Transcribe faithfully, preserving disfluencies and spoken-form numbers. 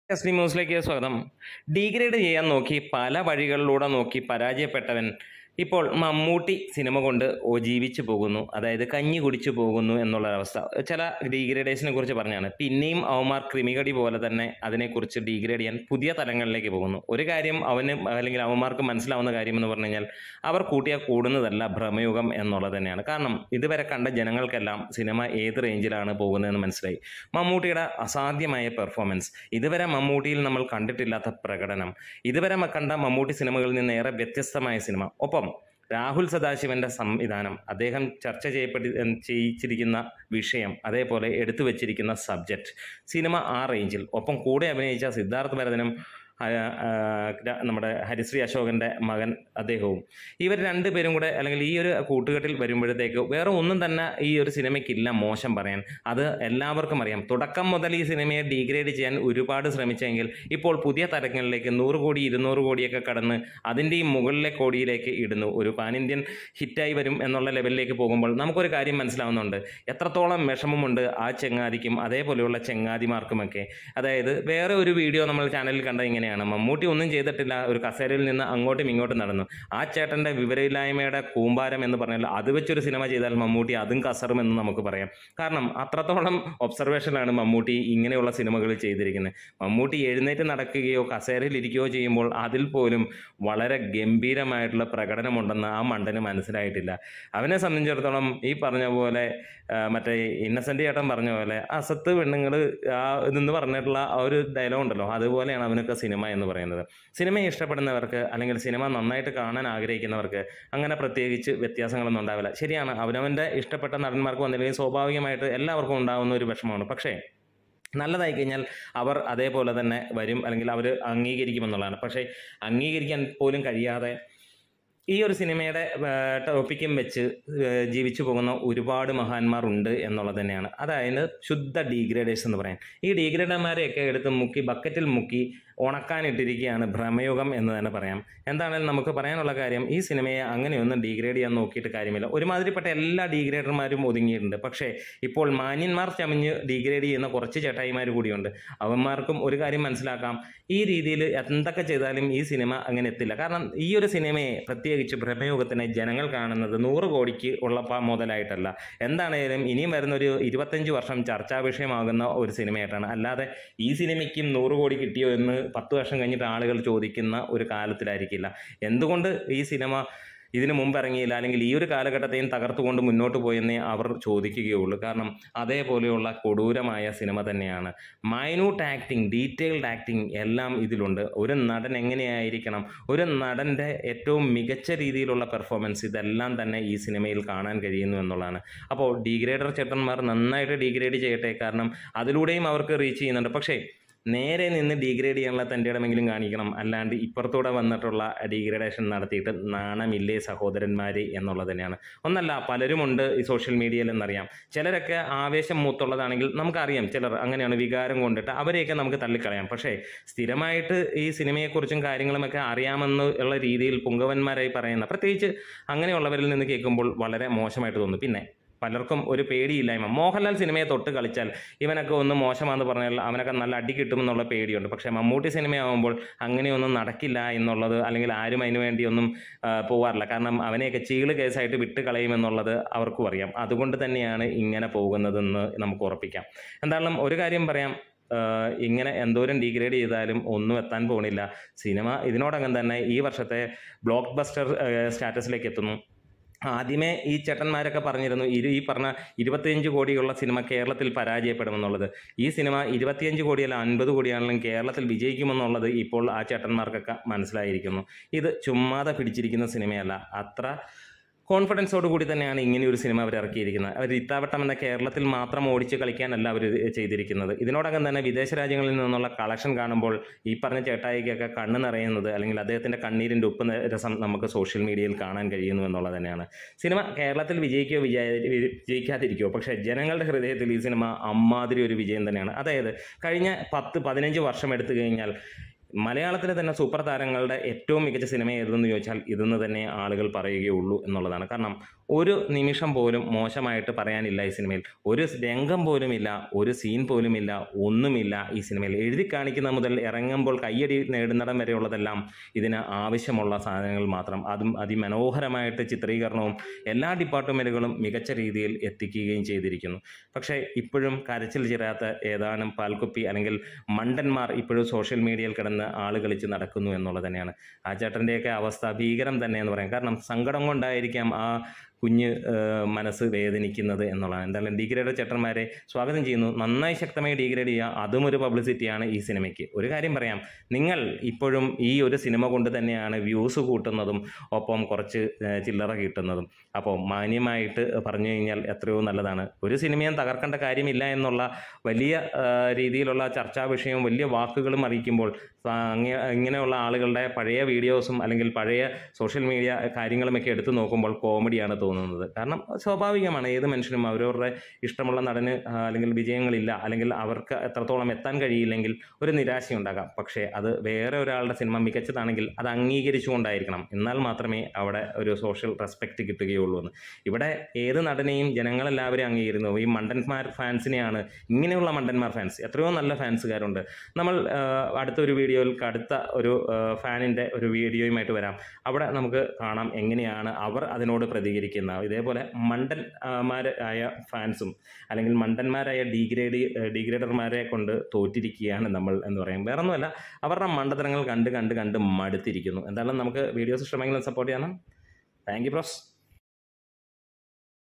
S D ന്യൂസിലേക്ക് സ്വാഗതം. Degrade ചെയ്യാൻ നോക്കി പല വഴികളിലൂടെ നോക്കി പരാജയപ്പെട്ടവൻ ഇപ്പോൾ മമ്മൂട്ടി സിനിമ കൊണ്ട് ഓ ജീവിച്ചു പോകുന്നു, അതായത് കഞ്ഞി കുടിച്ചു പോകുന്നു എന്നുള്ളൊരവസ്ഥ. ചില ഡീഗ്രേഡേഷനെ കുറിച്ച് പറഞ്ഞാണ്. പിന്നെയും അവന്മാർ ക്രിമികടി പോലെ തന്നെ അതിനെക്കുറിച്ച് ഡീഗ്രേഡ് ചെയ്യാൻ പുതിയ തലങ്ങളിലേക്ക് പോകുന്നു. ഒരു കാര്യം അവന് അല്ലെങ്കിൽ അവന്മാർക്ക് മനസ്സിലാവുന്ന കാര്യം എന്ന് പറഞ്ഞു കഴിഞ്ഞാൽ അവർ കൂട്ടിയാൽ കൂടുന്നതല്ല ഭ്രമയുഗം എന്നുള്ളത് തന്നെയാണ്. കാരണം ഇതുവരെ കണ്ട ജനങ്ങൾക്കെല്ലാം സിനിമ ഏത് റേഞ്ചിലാണ് പോകുന്നതെന്ന് മനസ്സിലായി. മമ്മൂട്ടിയുടെ അസാധ്യമായ പെർഫോമൻസ്, ഇതുവരെ മമ്മൂട്ടിയിൽ നമ്മൾ കണ്ടിട്ടില്ലാത്ത പ്രകടനം, ഇതുവരെ കണ്ട മമ്മൂട്ടി സിനിമകളിൽ നിന്ന് ഏറെ വ്യത്യസ്തമായ സിനിമ. ഒപ്പം രാഹുൽ സദാശിവന്റെ സംവിധാനം, അദ്ദേഹം ചർച്ച ചെയ്യപ്പെട്ടി ചെയ്യിച്ചിരിക്കുന്ന വിഷയം, അതേപോലെ എടുത്തു വച്ചിരിക്കുന്ന സബ്ജക്റ്റ്, സിനിമ ആ റേഞ്ചിൽ. ഒപ്പം കൂടെ അഭിനയിച്ച സിദ്ധാർത്ഥ് ഭരതനും നമ്മുടെ ഹരിശ്രീ അശോകൻ്റെ മകൻ അദ്ദേഹവും, ഇവർ രണ്ടുപേരും കൂടെ അല്ലെങ്കിൽ ഈ ഒരു കൂട്ടുകെട്ടിൽ വരുമ്പോഴത്തേക്ക് വേറെ ഒന്നും തന്നെ ഈ ഒരു സിനിമയ്ക്കില്ല മോശം പറയാൻ. അത് എല്ലാവർക്കും അറിയാം. തുടക്കം മുതൽ ഈ സിനിമയെ ഡീഗ്രേഡ് ചെയ്യാൻ ഒരുപാട് ശ്രമിച്ചെങ്കിൽ ഇപ്പോൾ പുതിയ തരങ്ങളിലേക്ക് നൂറ് കോടി ഇരുന്നൂറ് കോടിയൊക്കെ കടന്ന് അതിൻ്റെ ഈ മുകളിലെ കോടിയിലേക്ക് ഇടുന്നു. ഒരു പാൻ ഇന്ത്യൻ ഹിറ്റായി വരും എന്നുള്ള ലെവലിലേക്ക് പോകുമ്പോൾ നമുക്കൊരു കാര്യം മനസ്സിലാവുന്നുണ്ട്, എത്രത്തോളം വിഷമമുണ്ട് ആ ചെങ്ങാതിക്കും അതേപോലെയുള്ള ചെങ്ങാതിമാർക്കുമൊക്കെ. അതായത് വേറെ ഒരു വീഡിയോ നമ്മൾ ചാനലിൽ കണ്ട ഇങ്ങനെ, മമ്മൂട്ടി ഒന്നും ചെയ്തിട്ടില്ല, ഒരു കസേരയിൽ നിന്ന് അങ്ങോട്ടും ഇങ്ങോട്ടും നടന്നു. ആ ചേട്ടൻ്റെ വിവരമില്ലായ്മയുടെ കൂമ്പാരം എന്ന് പറഞ്ഞാൽ അത് വെച്ചൊരു സിനിമ ചെയ്താൽ മമ്മൂട്ടി അതും കസറുമെന്ന് നമുക്ക് പറയാം. കാരണം അത്രത്തോളം ഒബ്സർവേഷനാണ് മമ്മൂട്ടി ഇങ്ങനെയുള്ള സിനിമകൾ ചെയ്തിരിക്കുന്നത്. മമ്മൂട്ടി എഴുന്നേറ്റ് നടക്കുകയോ കസേരയിൽ ഇരിക്കുകയോ ചെയ്യുമ്പോൾ അതിൽ പോലും വളരെ ഗംഭീരമായിട്ടുള്ള പ്രകടനമുണ്ടെന്ന് ആ മണ്ടന് മനസ്സിലായിട്ടില്ല. അവനെ സംബന്ധിച്ചിടത്തോളം ഈ പറഞ്ഞ പോലെ മറ്റേ ഇന്നസെൻ്റ് ചേട്ടൻ പറഞ്ഞ പോലെ അസത്ത് പെണ്ണുങ്ങൾ ആ ഇതെന്ന് പറഞ്ഞിട്ടുള്ള ആ ഒരു ഡയലോഗ് ഉണ്ടല്ലോ, അതുപോലെയാണ് അവനൊക്കെ സിനിമ എന്ന് പറയുന്നത്. സിനിമയെ ഇഷ്ടപ്പെടുന്നവർക്ക് അല്ലെങ്കിൽ സിനിമ നന്നായിട്ട് കാണാൻ ആഗ്രഹിക്കുന്നവർക്ക് അങ്ങനെ പ്രത്യേകിച്ച് വ്യത്യാസങ്ങളൊന്നും ഉണ്ടാവില്ല. ശരിയാണ്, അവനവൻ്റെ ഇഷ്ടപ്പെട്ട നടന്മാർക്ക് വന്നില്ലെങ്കിൽ സ്വാഭാവികമായിട്ട് എല്ലാവർക്കും ഉണ്ടാകുന്ന ഒരു വിഷമമാണ്. പക്ഷേ നല്ലതായി കഴിഞ്ഞാൽ അവർ അതേപോലെ തന്നെ വരും, അല്ലെങ്കിൽ അവർ അംഗീകരിക്കുമെന്നുള്ളതാണ്. പക്ഷേ അംഗീകരിക്കാൻ പോലും കഴിയാതെ ഈ ഒരു സിനിമയുടെ ടോപ്പിക്കും വെച്ച് ജീവിച്ചു പോകുന്ന ഒരുപാട് മഹാന്മാർ ഉണ്ട് എന്നുള്ളത് തന്നെയാണ്. അതായത് ശുദ്ധ ഡീഗ്രേഡേഴ്സ് എന്ന് പറയാം. ഈ ഡീഗ്രേഡർമാരെയൊക്കെ എടുത്ത് മുക്കി ബക്കറ്റിൽ മുക്കി ഉണക്കാനിട്ടിരിക്കുകയാണ് ഭ്രമയുഗം എന്ന് തന്നെ പറയാം. എന്താണെങ്കിലും നമുക്ക് പറയാനുള്ള കാര്യം, ഈ സിനിമയെ അങ്ങനെയൊന്നും ഡീഗ്രേഡ് ചെയ്യാൻ നോക്കിയിട്ട് കാര്യമില്ല. ഒരുമാതിരിപ്പെട്ട എല്ലാ ഡീഗ്രേഡർമാരും ഒതുങ്ങിയിട്ടുണ്ട്. പക്ഷേ ഇപ്പോൾ മാന്യന്മാർ ചമഞ്ഞ് ഡീഗ്രേഡ് ചെയ്യുന്ന കുറച്ച് ചേട്ടായിമാർ കൂടിയുണ്ട്. അവന്മാർക്കും ഒരു കാര്യം മനസ്സിലാക്കാം, ഈ രീതിയിൽ എന്തൊക്കെ ചെയ്താലും ഈ സിനിമ അങ്ങനെ എത്തില്ല. കാരണം ഈ ഒരു സിനിമയെ പ്രത്യേകിച്ച് ഭ്രമയുഗത്തിനെ ജനങ്ങൾ കാണുന്നത് നൂറ് കോടിക്ക് ഉള്ള മുതലായിട്ടല്ല, എന്താണേലും ഇനിയും വരുന്നൊരു ഇരുപത്തഞ്ച് വർഷം ചർച്ചാ വിഷയമാകുന്ന ഒരു സിനിമയായിട്ടാണ്. അല്ലാതെ ഈ സിനിമയ്ക്കും നൂറ് കോടി കിട്ടിയോ എന്ന് പത്ത് വർഷം കഴിഞ്ഞിട്ട് ആളുകൾ ചോദിക്കുന്ന ഒരു കാലത്തിലായിരിക്കില്ല. എന്തുകൊണ്ട് ഈ സിനിമ ഇതിനു മുമ്പ് ഇറങ്ങിയില്ല, അല്ലെങ്കിൽ ഈ ഒരു കാലഘട്ടത്തെയും തകർത്തുകൊണ്ട് മുന്നോട്ട് പോയെന്നേ അവർ ചോദിക്കുകയുള്ളൂ. കാരണം അതേപോലെയുള്ള കൊടൂരമായ സിനിമ തന്നെയാണ്. മൈന്യൂട്ട് ആക്ടിങ്, ഡീറ്റെയിൽഡ് ആക്ടിങ് എല്ലാം ഇതിലുണ്ട്. ഒരു നടൻ എങ്ങനെയായിരിക്കണം, ഒരു നടൻ്റെ ഏറ്റവും മികച്ച രീതിയിലുള്ള പെർഫോമൻസ്, ഇതെല്ലാം തന്നെ ഈ സിനിമയിൽ കാണാൻ കഴിയുന്നു എന്നുള്ളതാണ്. അപ്പോൾ ഡീഗ്രേഡർ ചേട്ടന്മാർ നന്നായിട്ട് ഡീഗ്രേഡ് ചെയ്യട്ടെ, കാരണം അതിലൂടെയും അവർക്ക് റീച്ച് ചെയ്യുന്നുണ്ട്. പക്ഷേ നേരെ നിന്ന് ഡീഗ്രേഡ് ചെയ്യാനുള്ള തൻ്റെ ഇടമെങ്കിലും കാണിക്കണം. അല്ലാണ്ട് ഇപ്പുറത്തൂടെ വന്നിട്ടുള്ള ഡീഗ്രേഡേഷൻ നടത്തിയിട്ട് നാണമില്ലേ സഹോദരന്മാരെ എന്നുള്ളത് തന്നെയാണ്. ഒന്നല്ല, പലരുമുണ്ട് ഈ സോഷ്യൽ മീഡിയയിൽ എന്നറിയാം. ചിലരൊക്കെ ആവേശം മൂത്തുള്ളതാണെങ്കിൽ നമുക്കറിയാം, ചിലർ അങ്ങനെയാണ്, വികാരം കൊണ്ടിട്ട് അവരെയൊക്കെ നമുക്ക് തള്ളിക്കളയാം. പക്ഷേ സ്ഥിരമായിട്ട് ഈ സിനിമയെക്കുറിച്ചും കാര്യങ്ങളുമൊക്കെ അറിയാമെന്ന് ഉള്ള രീതിയിൽ പുങ്കവന്മാരായി പറയുന്ന, പ്രത്യേകിച്ച് അങ്ങനെയുള്ളവരിൽ നിന്ന് കേൾക്കുമ്പോൾ വളരെ മോശമായിട്ട് തോന്നും. പിന്നെ പലർക്കും ഒരു പേടിയില്ലായ്മ, മോഹൻലാൽ സിനിമയെ തൊട്ട് കളിച്ചാൽ ഇവനൊക്കെ ഒന്ന് മോശമാണെന്ന് പറഞ്ഞാൽ അവനൊക്കെ നല്ല അടി കിട്ടുമെന്നുള്ള പേടിയുണ്ട്. പക്ഷേ മമ്മൂട്ടി സിനിമയാകുമ്പോൾ അങ്ങനെയൊന്നും നടക്കില്ല എന്നുള്ളത്, അല്ലെങ്കിൽ ആരും അതിനു വേണ്ടിയൊന്നും പോകാറില്ല. കാരണം അവനെയൊക്കെ ചീള് കേസായിട്ട് വിട്ട് കളയുമെന്നുള്ളത് അവർക്കും അറിയാം. അതുകൊണ്ട് തന്നെയാണ് ഇങ്ങനെ പോകുന്നതെന്ന് നമുക്ക് ഉറപ്പിക്കാം. എന്തായാലും ഒരു കാര്യം പറയാം, ഇങ്ങനെ എന്തോരം ഡീഗ്രേഡ് ചെയ്താലും ഒന്നും എത്താൻ പോണില്ല. സിനിമ ഇതിനോടകം തന്നെ ഈ വർഷത്തെ ബ്ലോക്ക് ബസ്റ്റർ സ്റ്റാറ്റസിലേക്ക് എത്തുന്നു. ആദ്യമേ ഈ ചേട്ടന്മാരൊക്കെ പറഞ്ഞിരുന്നു ഇരു ഈ പറഞ്ഞ ഇരുപത്തിയഞ്ച് കോടിയുള്ള സിനിമ കേരളത്തിൽ പരാജയപ്പെടുമെന്നുള്ളത്. ഈ സിനിമ ഇരുപത്തിയഞ്ച് കോടിയല്ല അൻപത് കോടിയാണെങ്കിലും കേരളത്തിൽ വിജയിക്കുമെന്നുള്ളത് ഇപ്പോൾ ആ ചേട്ടന്മാർക്കൊക്കെ മനസ്സിലായിരിക്കുന്നു. ഇത് ചുമ്മാതെ പിടിച്ചിരിക്കുന്ന സിനിമയല്ല, അത്ര കോൺഫിഡൻസോട് കൂടി തന്നെയാണ് ഇങ്ങനെയൊരു സിനിമ അവർ ഇറക്കിയിരിക്കുന്നത്. അവർ ഇത്താവട്ടം എന്ന കേരളത്തിൽ മാത്രം ഓടിച്ച് കളിക്കാനല്ല അവർ ചെയ്തിരിക്കുന്നത്. ഇതിനോടകം തന്നെ വിദേശ രാജ്യങ്ങളിൽ നിന്നുള്ള കളക്ഷൻ കാണുമ്പോൾ ഈ പറഞ്ഞ ചേട്ടായിക്കൊക്കെ കണ്ണ് നിറയുന്നത്, അല്ലെങ്കിൽ അദ്ദേഹത്തിൻ്റെ കണ്ണീരിൻ്റെ ഉപ്പ് രസം നമുക്ക് സോഷ്യൽ മീഡിയയിൽ കാണാൻ കഴിയുന്നു എന്നുള്ളത് തന്നെയാണ്. സിനിമ കേരളത്തിൽ വിജയിക്കുകയോ വിജയ വിജയിക്കാതിരിക്കുകയോ, പക്ഷേ ജനങ്ങളുടെ ഹൃദയത്തിൽ ഈ സിനിമ അമ്മാതിരി ഒരു വിജയം തന്നെയാണ്. അതായത് കഴിഞ്ഞ പത്ത് പതിനഞ്ച് വർഷം എടുത്തു കഴിഞ്ഞാൽ മലയാളത്തിലെ തന്നെ സൂപ്പർ താരങ്ങളുടെ ഏറ്റവും മികച്ച സിനിമ ഏതെന്ന് ചോദിച്ചാൽ ഇതെന്ന് തന്നെ ആളുകൾ പറയുകയുള്ളൂ എന്നുള്ളതാണ്. കാരണം ഒരു നിമിഷം പോലും മോശമായിട്ട് പറയാനില്ല ഈ സിനിമയിൽ. ഒരു രംഗം പോലുമില്ല, ഒരു സീൻ പോലുമില്ല, ഒന്നുമില്ല ഈ സിനിമയിൽ. എഴുതി കാണിക്കുന്ന മുതൽ ഇറങ്ങുമ്പോൾ കയ്യടി നേടുന്നിടം വരെയുള്ളതെല്ലാം ഇതിന് ആവശ്യമുള്ള സാധനങ്ങൾ മാത്രം. അതും അതിമനോഹരമായിട്ട് ചിത്രീകരണവും എല്ലാ ഡിപ്പാർട്ട്മെൻറ്റുകളും മികച്ച രീതിയിൽ എത്തിക്കുകയും ചെയ്തിരിക്കുന്നു. പക്ഷേ ഇപ്പോഴും കരച്ചിൽ ചിരാത്ത ഏതാനും പാൽക്കുപ്പി അല്ലെങ്കിൽ മണ്ടന്മാർ ഇപ്പോഴും സോഷ്യൽ മീഡിയയിൽ കിടന്ന് ആള് കളിച്ച് നടക്കുന്നു എന്നുള്ളത് തന്നെയാണ്. ആ ചേട്ടൻ്റെയൊക്കെ അവസ്ഥ ഭീകരം തന്നെ എന്ന് പറയാം. കാരണം സങ്കടം കൊണ്ടായിരിക്കാം ആ കുഞ്ഞ് മനസ്സ് വേദനിക്കുന്നത് എന്നുള്ളതാണ്. എന്തായാലും ഡിഗ്രേഡ് ചേട്ടന്മാരെ സ്വാഗതം ചെയ്യുന്നു. നന്നായി ശക്തമായി ഡിഗ്രേഡ് ചെയ്യുക, അതും ഒരു പബ്ലിസിറ്റിയാണ് ഈ സിനിമയ്ക്ക്. ഒരു കാര്യം പറയാം, നിങ്ങൾ ഇപ്പോഴും ഈ ഒരു സിനിമ കൊണ്ട് തന്നെയാണ് വ്യൂസ് കൂട്ടുന്നതും ഒപ്പം കുറച്ച് ചില്ലറ കിട്ടുന്നതും. അപ്പോൾ മാന്യമായിട്ട് പറഞ്ഞു കഴിഞ്ഞാൽ എത്രയോ നല്ലതാണ്. ഒരു സിനിമയും തകർക്കേണ്ട കാര്യമില്ല എന്നുള്ള വലിയ രീതിയിലുള്ള ചർച്ചാ വിഷയവും വലിയ വാക്കുകളും അറിയിക്കുമ്പോൾ ഇങ്ങനെയുള്ള ആളുകളുടെ പഴയ വീഡിയോസും അല്ലെങ്കിൽ പഴയ സോഷ്യൽ മീഡിയ കാര്യങ്ങളുമൊക്കെ എടുത്തു നോക്കുമ്പോൾ കോമഡിയാണ് തോന്നുന്നത്. കാരണം സ്വാഭാവികമാണ്, ഏത് മനുഷ്യനും അവരവരുടെ ഇഷ്ടമുള്ള നടന് അല്ലെങ്കിൽ വിജയങ്ങളില്ല അല്ലെങ്കിൽ അവർക്ക് എത്രത്തോളം എത്താൻ കഴിയില്ലെങ്കിൽ ഒരു നിരാശയുണ്ടാകാം. പക്ഷേ അത് വേറെ ഒരാളുടെ സിനിമ മികച്ചതാണെങ്കിൽ അത് അംഗീകരിച്ചുകൊണ്ടായിരിക്കണം. എന്നാൽ മാത്രമേ അവിടെ ഒരു സോഷ്യൽ റെസ്പെക്റ്റ് കിട്ടുകയുള്ളൂ എന്ന്. ഇവിടെ ഏത് നടനെയും ജനങ്ങളെല്ലാവരും അംഗീകരിക്കുന്നു. ഈ മണ്ടന്മാർ ഫാൻസിനെയാണ്, ഇങ്ങനെയുള്ള മണ്ടന്മാർ ഫാൻസ്, എത്രയോ നല്ല ഫാൻസുകാരുണ്ട്. നമ്മൾ അടുത്തൊരു വീഡിയോയിൽ അടുത്ത ഒരു ഫാനിൻ്റെ ഒരു വീഡിയോയുമായിട്ട് വരാം. അവിടെ നമുക്ക് കാണാം എങ്ങനെയാണ് അവർ അതിനോട് പ്രതികരിക്കുന്നത്. ഇതേപോലെ മണ്ടന്മാരായ ഫാൻസും അല്ലെങ്കിൽ മണ്ടന്മാരായ ഡീഗ്രേഡ് ഡീഗ്രേഡർമാരെ കൊണ്ട് തോറ്റിരിക്കുകയാണ് നമ്മൾ എന്ന് പറയും. വേറെ ഒന്നുമല്ല, അവരുടെ മണ്ടത്തരങ്ങൾ കണ്ട് കണ്ട് കണ്ട് മടുത്തിരിക്കുന്നു. എന്തായാലും നമുക്ക് വീഡിയോസ് ഇഷ്ടമെങ്കിലും സപ്പോർട്ട് ചെയ്യണം. Thank you bros.